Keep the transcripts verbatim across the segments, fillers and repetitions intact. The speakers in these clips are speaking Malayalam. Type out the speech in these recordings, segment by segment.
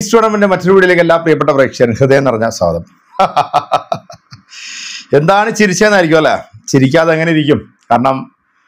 കിങ്സ് ടൂർണമെന്റ് മറ്റൊരു വീഡിയോയിലേക്ക് എല്ലാ പ്രിയപ്പെട്ട പ്രേക്ഷകരും ഹൃദയം നിറഞ്ഞ സ്വാഗതം. എന്താണ് ചിരിച്ചതെന്നായിരിക്കും അല്ലേ? ചിരിക്കാതെ എങ്ങനെ ഇരിക്കും? കാരണം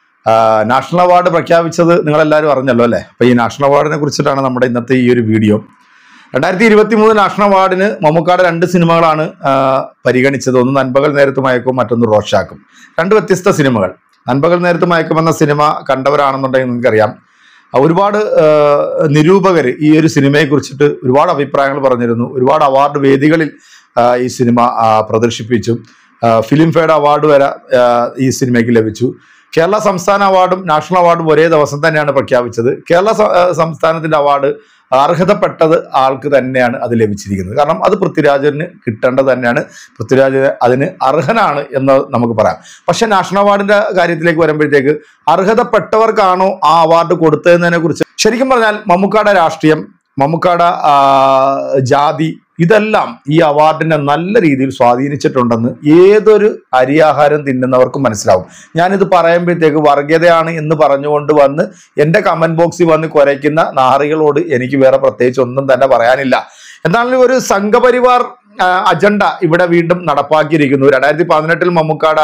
നാഷണൽ അവാർഡ് പ്രഖ്യാപിച്ചത് നിങ്ങളെല്ലാവരും അറിഞ്ഞല്ലോ അല്ലേ? അപ്പോൾ ഈ നാഷണൽ അവാർഡിനെ കുറിച്ചിട്ടാണ് നമ്മുടെ ഇന്നത്തെ ഈ ഒരു വീഡിയോ. രണ്ടായിരത്തി ഇരുപത്തി മൂന്ന് നാഷണൽ അവാർഡിന് മമ്മൂക്കാടെ രണ്ട് സിനിമകളാണ് പരിഗണിച്ചത്. ഒന്ന് നൻപകൽ നേരത്ത് മയക്കും, മറ്റൊന്ന് റോഷാക്കും. രണ്ട് വ്യത്യസ്ത സിനിമകൾ. നൻപകൽ നേരത്ത് മയക്കും എന്ന സിനിമ കണ്ടവരാണെന്നുണ്ടെങ്കിൽ നിങ്ങൾക്കറിയാം, ഒരുപാട് നിരൂപകർ ഈ ഒരു സിനിമയെ കുറിച്ചിട്ട് ഒരുപാട് അഭിപ്രായങ്ങൾ പറഞ്ഞിരുന്നു. ഒരുപാട് അവാർഡ് വേദികളിൽ ഈ സിനിമ പ്രദർശിപ്പിച്ചു. ഫിലിം ഫെയർ അവാർഡ് വരെ ഈ സിനിമയ്ക്ക് ലഭിച്ചു. കേരള സംസ്ഥാന അവാർഡും നാഷണൽ അവാർഡും ഒരേ ദിവസം തന്നെയാണ് പ്രഖ്യാപിച്ചത്. കേരള സംസ്ഥാനത്തിന്റെ അവാർഡ് അർഹതപ്പെട്ടത് ആൾക്ക് തന്നെയാണ് അത് ലഭിച്ചിരിക്കുന്നത്. കാരണം അത് പൃഥ്വിരാജിന് കിട്ടേണ്ടത് തന്നെയാണ്. പൃഥ്വിരാജ് അതിന് അർഹനാണ് എന്ന് നമുക്ക് പറയാം. പക്ഷെ നാഷണൽ അവാർഡിന്റെ കാര്യത്തിലേക്ക് വരുമ്പോഴത്തേക്ക് അർഹതപ്പെട്ടവർക്കാണോ ആ അവാർഡ് കൊടുത്തതിനെ കുറിച്ച് ശരിക്കും പറഞ്ഞാൽ മമ്മൂക്കാടെ രാഷ്ട്രീയം, മമ്മൂക്കാടെ ജാതി, ഇതെല്ലാം ഈ അവാർഡിനെ നല്ല രീതിയിൽ സ്വാധീനിച്ചിട്ടുണ്ടെന്ന് ഏതൊരു അരിയാഹാരം തിന്നുന്നവർക്കും മനസ്സിലാവും. ഞാനിത് പറയുമ്പോഴത്തേക്ക് വർഗീയതയാണ് എന്ന് പറഞ്ഞുകൊണ്ട് വന്ന് എൻ്റെ കമന്റ് ബോക്സിൽ വന്ന് കുരയ്ക്കുന്ന നാറികളോട് എനിക്ക് വേറെ പ്രത്യേകിച്ച് ഒന്നും തന്നെ പറയാനില്ല. എന്നാലും ഒരു സംഘപരിവാർ അജണ്ട ഇവിടെ വീണ്ടും നടപ്പാക്കിയിരിക്കുന്നു. രണ്ടായിരത്തി പതിനെട്ടിൽ മമ്മൂക്കാടെ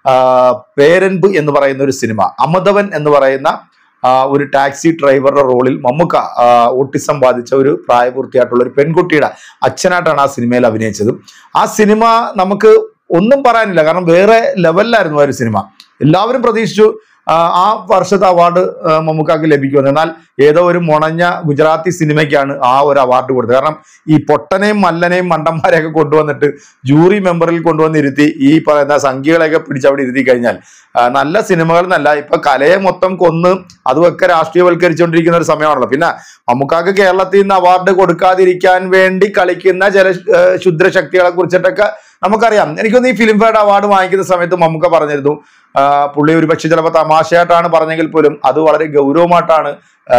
പേരൻപ് എന്ന് പറയുന്ന ഒരു സിനിമ, അമതവൻ എന്ന് പറയുന്ന ഒരു ടാക്സി ഡ്രൈവറുടെ റോളിൽ മമ്മൂക്ക ഓട്ടിസം ബാധിച്ച ഒരു പ്രായപൂർത്തിയായിട്ടുള്ള ഒരു പെൺകുട്ടിയുടെ അച്ഛനായിട്ടാണ് ആ സിനിമയിൽ അഭിനയിച്ചത്. ആ സിനിമ നമുക്ക് ഒന്നും പറയാനില്ല, കാരണം വേറെ ലെവലിലായിരുന്നു ആ ഒരു സിനിമ. എല്ലാവരും പ്രതീക്ഷിച്ചു ആ വർഷത്തെ അവാർഡ് മമ്മൂക്കാക്ക് ലഭിക്കുമെന്ന്. എന്നാൽ ഏതോ ഒരു മുണഞ്ഞ ഗുജറാത്തി സിനിമയ്ക്കാണ് ആ ഒരു അവാർഡ് കൊടുത്തത്. കാരണം ഈ പൊട്ടനെയും മല്ലനെയും മണ്ടന്മാരെയൊക്കെ കൊണ്ടുവന്നിട്ട് ജൂറി മെമ്പറിൽ കൊണ്ടുവന്നിരുത്തി ഈ പറയുന്ന സംഖ്യകളെയൊക്കെ പിടിച്ച് അവിടെ ഇരുത്തി കഴിഞ്ഞാൽ നല്ല സിനിമകൾ എന്നല്ല, ഇപ്പൊ കലയെ മൊത്തം കൊന്ന് അതുമൊക്കെ രാഷ്ട്രീയവൽക്കരിച്ചുകൊണ്ടിരിക്കുന്ന ഒരു സമയമാണല്ലോ. പിന്നെ മമ്മൂക്കാക്ക് കേരളത്തിൽ നിന്ന് അവാർഡ് കൊടുക്കാതിരിക്കാൻ വേണ്ടി കളിക്കുന്ന ചില ക്ഷുദ്രശക്തികളെ കുറിച്ചിട്ടൊക്കെ നമുക്കറിയാം. എനിക്കൊന്ന് ഈ ഫിലിം ഫെയർ അവാർഡ് വാങ്ങിക്കുന്ന സമയത്ത് മമ്മൂക്ക പറഞ്ഞിരുന്നു, പുള്ളി ഒരുപക്ഷെ ചിലപ്പോൾ തമാശയായിട്ടാണ് പറഞ്ഞെങ്കിൽ പോലും അത് വളരെ ഗൗരവമായിട്ടാണ്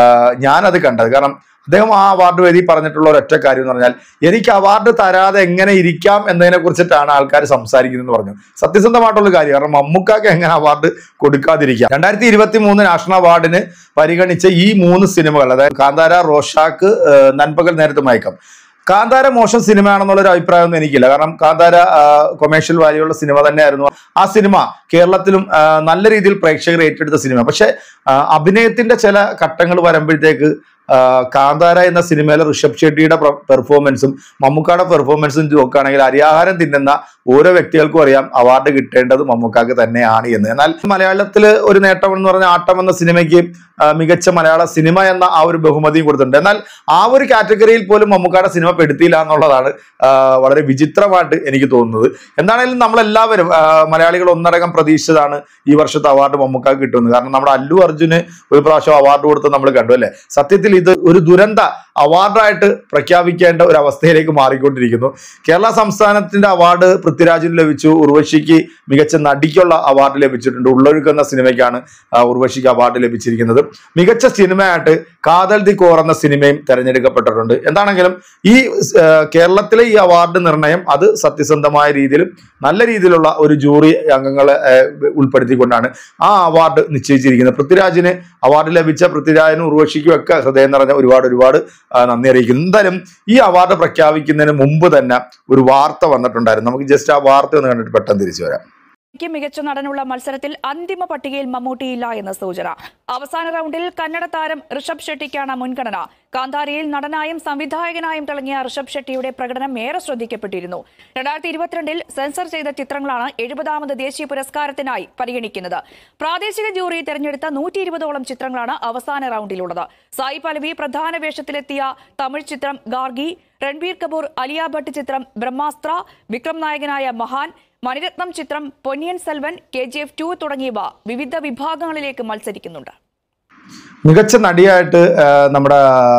ഞാനത് കണ്ടത്. കാരണം അദ്ദേഹം ആ അവാർഡ് വേദി പറഞ്ഞിട്ടുള്ള ഒരൊറ്റ കാര്യം എന്ന് പറഞ്ഞാൽ, എനിക്ക് അവാർഡ് തരാതെ എങ്ങനെ ഇരിക്കാം എന്നതിനെ കുറിച്ചിട്ടാണ് ആൾക്കാർ സംസാരിക്കുന്നതെന്ന് പറഞ്ഞു. സത്യസന്ധമായിട്ടുള്ള കാര്യം. കാരണം മമ്മൂക്കാക്ക് എങ്ങനെ അവാർഡ് കൊടുക്കാതിരിക്കാം? രണ്ടായിരത്തി ഇരുപത്തി മൂന്ന് നാഷണൽ അവാർഡിന് പരിഗണിച്ച ഈ മൂന്ന് സിനിമകൾ, അതായത് കാന്താര, റോഷാക്ക്, നൻപകൽ നേരത്ത് മയക്കം. കാന്താര മോശം സിനിമയാണെന്നുള്ളൊരു അഭിപ്രായമൊന്നും എനിക്കില്ല. കാരണം കാന്താര കൊമേഴ്ഷ്യൽ വാല്യുള്ള സിനിമ തന്നെയായിരുന്നു. ആ സിനിമ കേരളത്തിലും നല്ല രീതിയിൽ പ്രേക്ഷകർ ഏറ്റെടുത്ത സിനിമ. പക്ഷെ അഭിനയത്തിന്റെ ചില ഘട്ടങ്ങൾ വരുമ്പോഴത്തേക്ക് കാന്താര എന്ന സിനിമയിലെ ഋഷഭ് ഷെട്ടിയുടെ പെർഫോമൻസും മമ്മൂക്കാടെ പെർഫോമൻസും നോക്കുകയാണെങ്കിൽ അരിയാഹാരം തിന്നുന്ന ഓരോ വ്യക്തികൾക്കും അറിയാം അവാർഡ് കിട്ടേണ്ടത് മമ്മൂക്കാക്ക് തന്നെയാണ് എന്ന്. എന്നാൽ മലയാളത്തിൽ ഒരു നേട്ടം എന്ന് പറഞ്ഞ ആട്ടം എന്ന സിനിമയ്ക്ക് മികച്ച മലയാള സിനിമ എന്ന ആ ഒരു ബഹുമതിയും കൊടുത്തിട്ടുണ്ട്. എന്നാൽ ആ ഒരു കാറ്റഗറിയിൽ പോലും മമ്മൂക്കാടെ സിനിമ പെടുത്തിയില്ല എന്നുള്ളതാണ് വളരെ വിചിത്രമായിട്ട് എനിക്ക് തോന്നുന്നത്. എന്താണെങ്കിലും നമ്മളെല്ലാവരും മലയാളികൾ ഒന്നടങ്കം പ്രതീക്ഷിച്ചതാണ് ഈ വർഷത്തെ അവാർഡ് മമ്മൂക്കാക്ക് കിട്ടുന്നത്. കാരണം നമ്മുടെ അല്ലു അർജുന് ഒരു പ്രാവശ്യം അവാർഡ് കൊടുത്ത് നമ്മൾ കണ്ടു അല്ലേ? സത്യത്തിൽ ഇത് ഒരു ദുരന്ത അവാർഡായിട്ട് പ്രഖ്യാപിക്കേണ്ട ഒരു അവസ്ഥയിലേക്ക് മാറിക്കൊണ്ടിരിക്കുന്നു. കേരള സംസ്ഥാനത്തിന്റെ അവാർഡ് പൃഥ്വിരാജിന് ലഭിച്ചു. ഉർവശിക്ക് മികച്ച നടിക്കുള്ള അവാർഡ് ലഭിച്ചിട്ടുണ്ട്. ഉള്ളൊഴുക്ക് എന്ന സിനിമയ്ക്കാണ് ഉർവശിക്ക് അവാർഡ് ലഭിച്ചിരിക്കുന്നത്. മികച്ച സിനിമയായിട്ട് കാതൽ ദി കോർ എന്ന സിനിമയും തെരഞ്ഞെടുക്കപ്പെട്ടിട്ടുണ്ട്. എന്താണെങ്കിലും ഈ കേരളത്തിലെ ഈ അവാർഡ് നിർണയം അത് സത്യസന്ധമായ രീതിയിലും നല്ല രീതിയിലുള്ള ഒരു ജൂറി അംഗങ്ങളെ ഉൾപ്പെടുത്തിക്കൊണ്ടാണ് ആ അവാർഡ് നിശ്ചയിച്ചിരിക്കുന്നത്. പൃഥ്വിരാജിന് അവാർഡ് ലഭിച്ച പൃഥ്വിരാജിനും ഉർവശിക്കും ഒക്കെ ഹൃദയം നിറഞ്ഞ ഒരുപാട് ഒരുപാട് നന്ദി അറിയിക്കുന്നു. എന്തായാലും ഈ അവാർഡ് പ്രഖ്യാപിക്കുന്നതിന് മുമ്പ് തന്നെ ഒരു വാർത്ത വന്നിട്ടുണ്ടായിരുന്നു. നമുക്ക് ജസ്റ്റ് ആ വാർത്ത ഒന്ന് കണ്ടിട്ട് പെട്ടെന്ന് തിരിച്ചു വരാം. മികച്ച നടനുള്ള മത്സരത്തിൽ അന്തിമ പട്ടികയിൽ മമ്മൂട്ടിയില്ല എന്ന സൂചന. അവസാന റൗണ്ടിൽ കന്നഡ താരം ഋഷഭ് ഷെട്ടിക്കാണ് മുൻഗണന. കാന്താരയിൽ നടനായും സംവിധായകനായും തിളങ്ങിയ ഋഷഭ് ഷെട്ടിയുടെ പ്രകടനം ഏറെ ശ്രദ്ധിക്കപ്പെട്ടിരുന്നു. രണ്ടായിരത്തി ഇരുപത്തിരണ്ടിൽ സെൻസർ ചെയ്ത ചിത്രങ്ങളാണ് എഴുപതാമത് ദേശീയ പുരസ്കാരത്തിനായി പരിഗണിക്കുന്നത്. പ്രാദേശിക ജൂറി തെരഞ്ഞെടുത്ത നൂറ്റി ഇരുപതോളം ചിത്രങ്ങളാണ് അവസാന റൗണ്ടിലുള്ളത്. സായി പല്ലവി പ്രധാന വേഷത്തിലെത്തിയ തമിഴ് ചിത്രം ഗാർഗി, രൺബീർ കപൂർ അലിയ ഭട്ട് ചിത്രം ബ്രഹ്മാസ്ത്ര, വിക്രം നായകനായ മഹാൻ, മണിരത്നം ചിത്രം Ponniyin Selvan, K G F two തുടങ്ങിയവ വിവിധ വിഭാഗങ്ങളിലേക്ക് മത്സരിക്കുന്നുണ്ട്. മികച്ച നടിയായിട്ട് നമ്മുടെ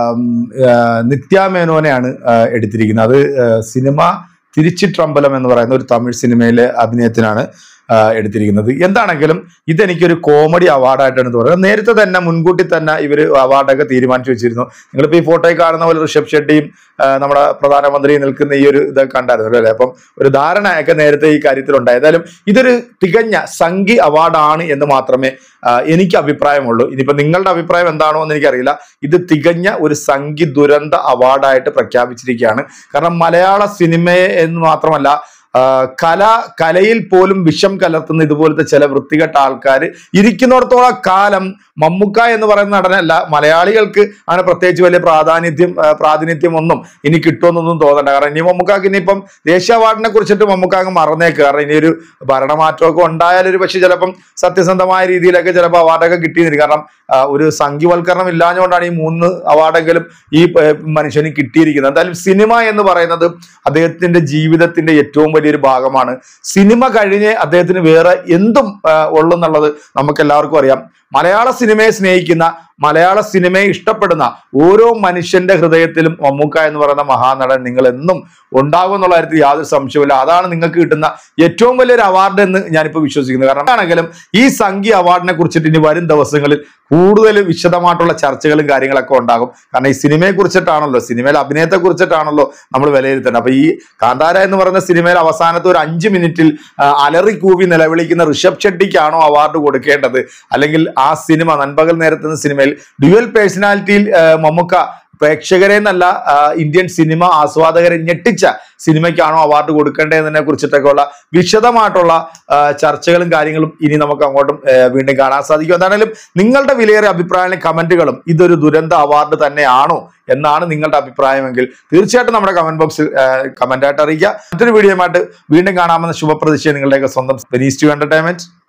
നിത്യ മേനോനെയാണ് എടുത്തിരിക്കുന്നത്. അത് സിനിമ തിരിച്ചിട്ടമ്പലം എന്ന് പറയുന്ന ഒരു തമിഴ് സിനിമയിലെ അഭിനയത്തിനാണ്. എടുത്തിരിക്കുന്നത്. എന്താണെങ്കിലും ഇതെനിക്കൊരു കോമഡി അവാർഡായിട്ടാണ് തോന്നുന്നത്. നേരത്തെ തന്നെ മുൻകൂട്ടി തന്നെ ഇവർ അവാർഡൊക്കെ തീരുമാനിച്ചു വെച്ചിരുന്നു. നിങ്ങളിപ്പോൾ ഈ ഫോട്ടോയിൽ കാണുന്ന പോലെ ഋഷഭ് ഷെട്ടിയും നമ്മുടെ പ്രധാനമന്ത്രി നിൽക്കുന്ന ഈ ഒരു ഇതൊക്കെ കണ്ടായിരുന്നു അല്ലേ. അപ്പം ഒരു ധാരണയൊക്കെ നേരത്തെ ഈ കാര്യത്തിലുണ്ടായി. ഏതായാലും ഇതൊരു തികഞ്ഞ സംഘി അവാർഡാണ് എന്ന് മാത്രമേ എനിക്ക് അഭിപ്രായമുള്ളൂ. ഇനിയിപ്പോൾ നിങ്ങളുടെ അഭിപ്രായം എന്താണോ എന്ന് എനിക്കറിയില്ല. ഇത് തികഞ്ഞ ഒരു സംഘി ദുരന്ത അവാർഡായിട്ട് പ്രഖ്യാപിച്ചിരിക്കുകയാണ്. കാരണം മലയാള സിനിമയെ എന്ന് മാത്രമല്ല കല കലയിൽ പോലും വിഷം കലർത്തുന്ന ഇതുപോലത്തെ ചില വൃത്തികെട്ട ആൾക്കാർ ഇരിക്കുന്നിടത്തോളം കാലം മമ്മൂക്ക എന്ന് പറയുന്ന നടനല്ല മലയാളികൾക്ക് അങ്ങനെ പ്രത്യേകിച്ച് വലിയ പ്രാധാന്യം പ്രാതിനിധ്യം ഒന്നും ഇനി കിട്ടുമെന്നൊന്നും തോന്നണ്ട. കാരണം ഇനി മമ്മൂക്കാക്ക് ഇനിയിപ്പം ദേശീയ അവാർഡിനെ കുറിച്ചിട്ട് മമ്മൂക്കാക്ക് മറന്നേക്ക്. കാരണം ഇനിയൊരു ഭരണമാറ്റമൊക്കെ ഉണ്ടായാലൊരു പക്ഷെ ചിലപ്പം സത്യസന്ധമായ രീതിയിലൊക്കെ ചിലപ്പോൾ അവാർഡൊക്കെ കിട്ടിയിരിക്കും. കാരണം ഒരു സംഘിവൽക്കരണം ഇല്ലാഞ്ഞുകൊണ്ടാണ് ഈ മൂന്ന് അവാർഡെങ്കിലും ഈ മനുഷ്യന് കിട്ടിയിരിക്കുന്നത്. എന്തായാലും സിനിമ എന്ന് പറയുന്നത് അദ്ദേഹത്തിന്റെ ജീവിതത്തിന്റെ ഏറ്റവും വലിയൊരു ഭാഗമാണ്. സിനിമ കഴിഞ്ഞ് അദ്ദേഹത്തിന് വേറെ എന്തും ഉള്ളെന്നുള്ളത് നമുക്ക് എല്ലാവർക്കും അറിയാം. മലയാള സിനിമയെ സ്നേഹിക്കുന്ന മലയാള സിനിമയെ ഇഷ്ടപ്പെടുന്ന ഓരോ മനുഷ്യന്റെ ഹൃദയത്തിലും മമ്മൂക്ക എന്ന് പറയുന്ന മഹാനടൻ നിങ്ങൾ എന്നും ഉണ്ടാകും എന്നുള്ള കാര്യത്തിൽ യാതൊരു സംശയവുമില്ല. അതാണ് നിങ്ങൾക്ക് കിട്ടുന്ന ഏറ്റവും വലിയൊരു അവാർഡ് എന്ന് ഞാനിപ്പോൾ വിശ്വസിക്കുന്നത്. കാരണം ആണെങ്കിലും ഈ സംഘി അവാർഡിനെ കുറിച്ചിട്ട് ഇനി വരും ദിവസങ്ങളിൽ കൂടുതൽ വിശദമായിട്ടുള്ള ചർച്ചകളും കാര്യങ്ങളൊക്കെ ഉണ്ടാകും. കാരണം ഈ സിനിമയെ കുറിച്ചിട്ടാണല്ലോ, സിനിമയിലെ അഭിനയത്തെ കുറിച്ചിട്ടാണല്ലോ നമ്മൾ വിലയിരുത്തേണ്ടത്. അപ്പൊ ഈ കാന്താര എന്ന് പറയുന്ന സിനിമയിൽ അവസാനത്തെ ഒരു അഞ്ച് മിനിറ്റിൽ അലറി കൂവി നിലവിളിക്കുന്ന ഋഷഭ് ഷെട്ടിക്കാണോ അവാർഡ് കൊടുക്കേണ്ടത്, അല്ലെങ്കിൽ ആ സിനിമ നൻപകൽ നേരത്തെ സിനിമയിൽ ഡ്യുവൽ പേഴ്സണാലിറ്റിയിൽ മമ്മൂക്ക പ്രേക്ഷകരെ എന്നല്ല ഇന്ത്യൻ സിനിമ ആസ്വാദകരെ ഞെട്ടിച്ച സിനിമയ്ക്കാണോ അവാർഡ് കൊടുക്കേണ്ടതിനെ കുറിച്ചിട്ടൊക്കെ ഉള്ള വിശദമായിട്ടുള്ള ചർച്ചകളും കാര്യങ്ങളും ഇനി നമുക്ക് അങ്ങോട്ടും വീണ്ടും കാണാൻ സാധിക്കും. എന്താണെങ്കിലും നിങ്ങളുടെ വിലയേറിയ അഭിപ്രായങ്ങളും കമന്റുകളും ഇതൊരു ദുരന്ത അവാർഡ് തന്നെയാണോ എന്നാണ് നിങ്ങളുടെ അഭിപ്രായമെങ്കിൽ തീർച്ചയായിട്ടും നമ്മുടെ കമന്റ് ബോക്സിൽ കമന്റായിട്ട് അറിയിക്കുക. മറ്റൊരു വീഡിയോയുമായിട്ട് വീണ്ടും കാണാമെന്ന ശുഭപ്രതീക്ഷ നിങ്ങളുടെയൊക്കെ സ്വന്തം വെനീസ് ടു എന്റർടൈൻമെന്റ്.